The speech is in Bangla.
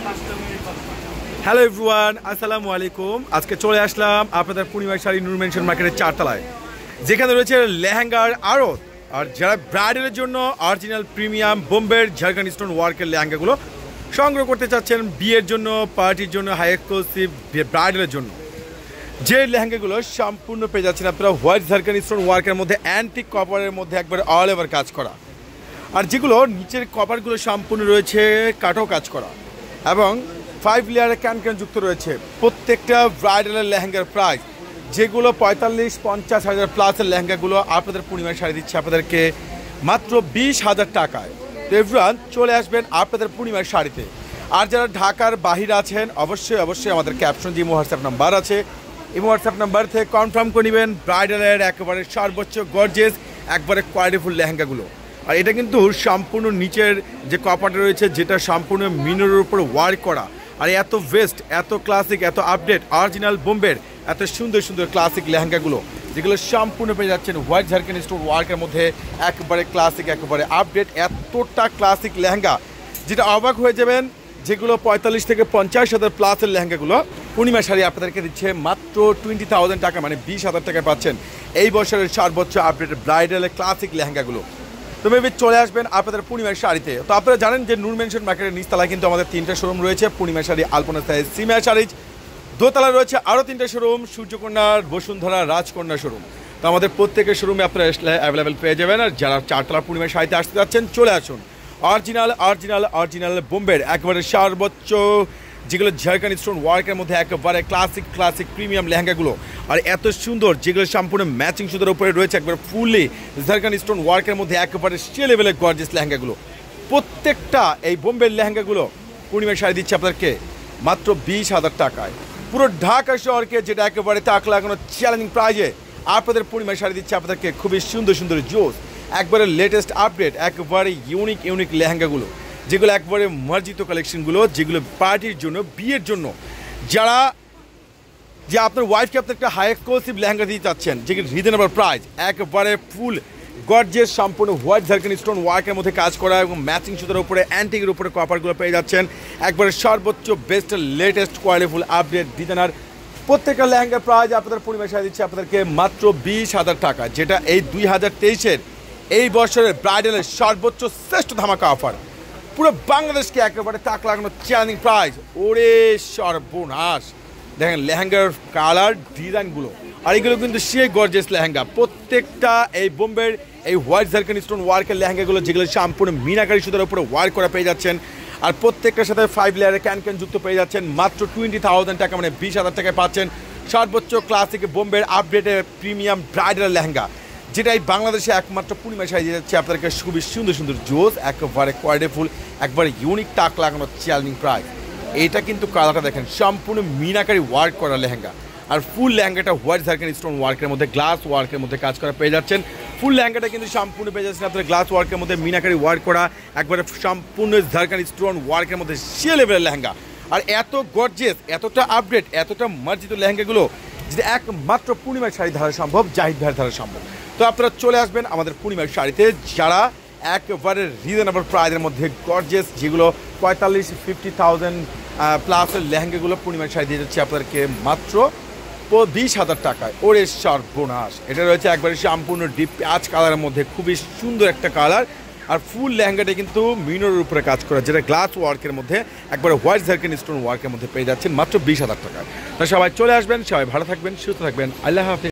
হ্যালো এভরিওয়ান, আসসালামু আলাইকুম। আজকে চলে আসলাম আপনাদের পূর্ণিমা শাড়ি নূর মেনশন মার্কেটের 4 তলায়, যেখানে রয়েছে লেহেঙ্গার আড়ত। আর যারা ব্রাইডালের জন্য অরিজিনাল প্রিমিয়াম বোম্বের ঝাড়খান্ড স্টোন ওয়ার্কের লেহেঙ্গাগুলো সংগ্রহ করতে চাচ্ছেন, বিয়ের জন্য, পার্টির জন্য, হাই এক্সক্লুসিভ ব্রাইডালের জন্য, যে লেহেঙ্গাগুলো সম্পূর্ণ পেয়ে যাচ্ছেন আপনারা হোয়াইট ঝাড়খান্ড স্টোন ওয়ার্কের মধ্যে অ্যান্টিক কপারের মধ্যে একবার অল ওভার কাজ করা, আর যেগুলো নিচের কপারগুলো সম্পূর্ণ রয়েছে কাঠও কাজ করা এবং 5 লেয়ারে ক্যান যুক্ত রয়েছে। প্রত্যেকটা ব্রাইডালের লেহেঙ্গার প্রাইস, যেগুলো 45-50 হাজার প্লাসের লেহেঙ্গাগুলো আপনাদের পূর্ণিমা শাড়ি দিচ্ছে আপনাদেরকে মাত্র 20,000 টাকায়। তো এভরিওয়ান চলে আসবেন আপনাদের পূর্ণিমার শাড়িতে। আর যারা ঢাকার বাহিরে আছেন অবশ্যই আমাদের ক্যাপশন যে হোয়াটসঅ্যাপ নাম্বার আছে, এই হোয়াটসঅ্যাপ নাম্বার থেকে কনফার্ম করে নেবেন ব্রাইডালের একেবারে সর্বোচ্চ গর্জেস একবারে কোয়ালিটিফুল লেহেঙ্গাগুলো। আর এটা কিন্তু সম্পূর্ণ নিচের যে কপারটা রয়েছে, যেটা সম্পূর্ণ মিনারের উপর ওয়ার্ক করা, আর এত বেস্ট, এত ক্লাসিক, এত আপডেট অরিজিনাল বোম্বের এত সুন্দর সুন্দর ক্লাসিক লেহেঙ্গাগুলো, যেগুলো সম্পূর্ণ পেয়ে যাচ্ছেন হোয়াইট ঝাড়খান্ড স্টোন ওয়ার্কের মধ্যে একেবারে ক্লাসিক, একেবারে আপডেট, এতটা ক্লাসিক লেহেঙ্গা যেটা অবাক হয়ে যাবেন। যেগুলো 45 থেকে 50 হাজার প্লাসের লেহেঙ্গাগুলো পূর্ণিমা শাড়ি আপনাদেরকে দিচ্ছে মাত্র 20,000 টাকা, মানে 20,000 টাকায় পাচ্ছেন এই বছরের সর্বোচ্চ আপডেট ব্রাইডালের ক্লাসিক লেহেঙ্গাগুলো। তো মেবি চলে আসবেন আপনাদের পূর্ণিমার শাড়িতে। তো আপনারা জানেন যে নূর মেনশন মার্কেটের নিচতলায় কিন্তু আমাদের 3টা শোরুম রয়েছে, পূর্ণিমা শাড়ি, আলপনা শাড়ি, সিমা শাড়ি। দোতলায় রয়েছে আরও 3টা শোরুম, সূর্যকন্যার, বসুন্ধরা, রাজকন্যা শোরুম। তো আমাদের প্রত্যেকের শোরুমে আপনারা অ্যাভেলেবেল পেয়ে যাবেন। আর যারা 4 তলা পূর্ণিমা শাড়িতে আসতে যাচ্ছেন চলে আসুন। অরিজিনাল বোম্বের একেবারে সর্বোচ্চ, যেগুলো ঝাড়খান্ড স্টোন ওয়ার্কের মধ্যে একেবারে ক্লাসিক প্রিমিয়াম লেহেঙ্গাগুলো, আর এত সুন্দর, যেগুলো সম্পূর্ণ ম্যাচিং সুতার উপরে রয়েছে একবার ফুললি ঝাড়খান্ড স্টোন ওয়ার্কের মধ্যে একেবারে সে লেভেলের গর্জিয়াস লেহেঙ্গাগুলো। প্রত্যেকটা এই বোম্বের লেহেঙ্গাগুলো পূর্ণিমা শাড়ি দিচ্ছে আপনাদেরকে মাত্র 20,000 টাকায়। পুরো ঢাকা শহরকে যেটা একেবারে তাক লাগানো চ্যালেঞ্জিং প্রাইজে আপনাদের পূর্ণিমা শাড়ি দিচ্ছে আপনাদেরকে খুবই সুন্দর জোস, একবারে লেটেস্ট আপডেট, একেবারে ইউনিক লেহেঙ্গাগুলো, যেগুলো একবারে মার্জিত কালেকশনগুলো, যেগুলো পার্টির জন্য, বিয়ের জন্য, যারা যে আপনার ওয়াইফকে আপনি একটা হাই এক্সক্লুসিভ লেহেঙ্গা দিতে চাচ্ছেন, যেগুলো রিজনেবল প্রাইস, একেবারে ফুল গর্জিয়াস সম্পূর্ণ হোয়াইট ঝাড়খান্ড স্টোন ওয়ার্কের মধ্যে কাজ করা এবং ম্যাচিং সুতার উপরে অ্যান্টিকের উপরে কপারগুলো পেয়ে যাচ্ছেন একবারে সর্বোচ্চ বেস্ট লেটেস্ট কোয়ালিটিফুল আপডেট ডিজাইনার। প্রত্যেকটা লেহেঙ্গার প্রাইস আপনাদের পূর্ণিমা শাড়ি দিচ্ছে আপনাদেরকে মাত্র 20,000 টাকা, যেটা এই 2023-এর এই বছরের ব্রাইডালের সর্বোচ্চ শ্রেষ্ঠ ধামাকা অফার। পুরো বাংলাদেশকে একেবারে তাক লাগানো চ্যালেঞ্জিং প্রাইস। ওরে সর্বনাশ, দেখেন লেহেঙ্গার কালার ডিজাইনগুলো, আর এগুলো কিন্তু সেই গর্জিয়াস লেহেঙ্গা। প্রত্যেকটা এই বোম্বের এই হোয়াইট ঝাড়খান্ড স্টোন ওয়ার্কের লেহেঙ্গাগুলো, যেগুলো সম্পূর্ণ মিনাকারি সুতার উপরে ওয়ার্ক করা পেয়ে যাচ্ছেন, আর প্রত্যেকটার সাথে 5 লেয়ারের ক্যান যুক্ত পেয়ে যাচ্ছেন মাত্র 20,000 টাকা, মানে 20,000 টাকায় পাচ্ছেন সর্বোচ্চ ক্লাসিক বোম্বের আপডেটের প্রিমিয়াম ব্রাইডাল লেহেঙ্গা, যেটা এই বাংলাদেশে একমাত্র পূর্ণিমা শাড়ি দিয়ে যাচ্ছে আপনাদেরকে খুবই সুন্দর জোস, একেবারে কোয়ালিটিফুল, একবারে ইউনিক টাক লাগানো চ্যালেঞ্জিং প্রাইস। এইটা কিন্তু কালারটা দেখেন সম্পূর্ণ মিনাকারি ওয়ার্ক করা লেহেঙ্গা, আর ফুল লেহেঙ্গাটা হোয়াইট ঝাড়খান্ড স্টোন ওয়ার্কের মধ্যে গ্লাস ওয়ার্কের মধ্যে কাজ করা পেয়ে যাচ্ছেন। ফুল লেহেঙ্গাটা কিন্তু সম্পূর্ণ পেয়ে যাচ্ছেন আপনার গ্লাস ওয়ার্কের মধ্যে মিনাকারি ওয়ার্ক করা, একবারে সম্পূর্ণ ঝাড়খান্ড স্টোন ওয়ার্কের মধ্যে সে লেভেলের লেহেঙ্গা, আর এত গর্জিয়াস, এতটা আপডেট, এতটা মার্জিত লেহেঙ্গাগুলো যেটা একমাত্র পূর্ণিমার শাড়ি ধারা সম্ভব, জাহিদ ভাইয়ের ধারা সম্ভব। তো আপনারা চলে আসবেন আমাদের পূর্ণিমার শাড়িতে, যারা একেবারে রিজনেবল প্রাইসের মধ্যে গর্জিয়াস, যেগুলো 45-50,000 প্লাসের লেহেঙ্গাগুলো পূর্ণিমার শাড়ি দিয়ে যাচ্ছে আপনাদেরকে মাত্র 20,000 টাকায়। ওরে সর্বনাশ, এটা রয়েছে একবারে সম্পূর্ণ ডিপ পেঁয়াজ কালারের মধ্যে, খুবই সুন্দর একটা কালার, আর ফুল লেহেঙ্গাটা কিন্তু মিনারের উপরে কাজ করা, যেটা গ্লাস ওয়ার্কের মধ্যে একবারে হোয়াইট ঝাড়খান্ড স্টোন ওয়ার্কের মধ্যে পেয়ে যাচ্ছেন মাত্র 20,000 টাকায়। তো সবাই চলে আসবেন, সবাই ভালো থাকবেন, সুস্থ থাকবেন, আল্লাহ হাফেজ।